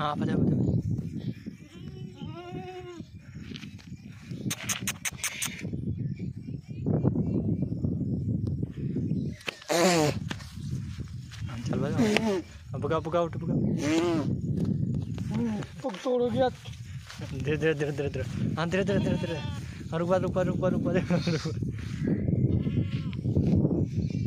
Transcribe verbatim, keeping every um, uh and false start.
हाँ बजा बजा चल बजा बुका बुका उठ बुका पग तोड़ हो गया। धीरे धीरे धीरे धीरे धीरे हाँ धीरे धीरे धीरे धीरे रुक रुक रुक रुक रुक